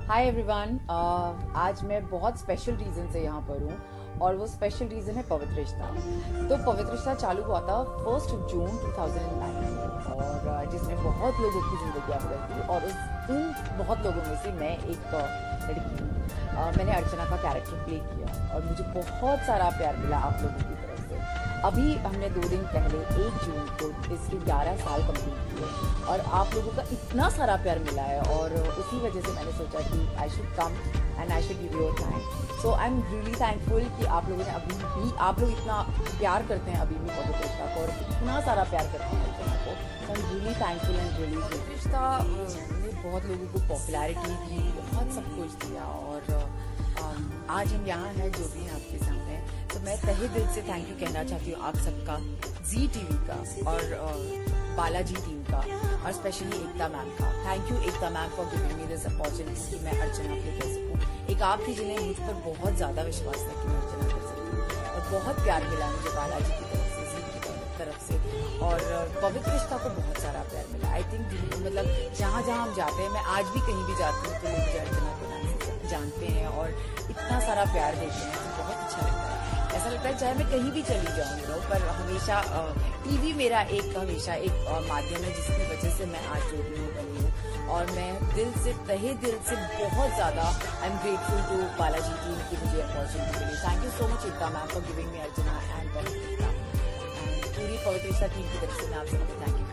Hi everyone. आज मैं बहुत स्पेशल रीज़न से यहाँ पर हूँ और वो स्पेशल रीज़न है पवित्र रिश्ता। तो पवित्र रिश्ता चालू हुआ था 1 जून 2009 और जिसने बहुत लोगों की ज़िंदगी बदल दी और उन बहुत लोगों में से मैं एक लड़की हूँ। मैंने अर्चना का कैरेक्टर प्ले किया और मुझे बहुत सारा प्यार मिला आप लोगों की तरफ से। अभी हमने 2 दिन पहले 1 जून को इसके 11 साल कंप्लीट किए और आप लोगों का इतना सारा प्यार मिला है और उसी वजह से मैंने सोचा कि I should come and I should give your time. So I am really thankful कि आप लोगों ने अभी भी आप लोग इतना प्यार करते हैं अभी भी पवित्र रिश्ता को और इतना सारा प्यार करते हैं अर्चना को। So I am really thankful and really Pavitra Rishta ने बहुत लोगों को पॉपुलैरिटी दी, बहुत सब कुछ दिया और आज हम यहाँ हैं जो भी हैं आपके सामने। तो मैं तहे दिल से थैंक यू कहना चाहती हूँ आप सबका, जी टीवी का और बालाजी टीम का और स्पेशली एकता मैम का। Thank you Ekta ma'am for giving me this opportunity कि मैं अर्चना के कह सकूँ। एक आप थी जिन्हें मुझ पर बहुत ज़्यादा विश्वास था कि मैं अर्चना कर सकती हूँ और बहुत प्यार मिला मुझे बालाजी की तरफ से, जी की तरफ से और पवित्र रिश्ता को बहुत सारा प्यार मिला। आई थिंक मतलब जहाँ जहाँ हम जाते हैं, मैं आज भी कहीं भी जाती हूँ तो लोग मुझे अर्चना के नाम से जानते हैं और इतना सारा प्यार देते हैं तो बहुत अच्छा लगता है। ऐसा लगता है चाहे मैं कहीं भी चली जाऊँ पर हमेशा टीवी मेरा हमेशा एक माध्यम है जिसकी वजह से मैं आज जो भी बनी हूँ और मैं दिल से तहे दिल से बहुत ज़्यादा I am grateful to Balaji team की मुझे अपॉर्चुनिटी मिली। Thank you so much Ekta ma'am for giving me Archana and पूरी पवित्र रिश्ता टीम की तरफ से मैं आप सबको थैंक यू।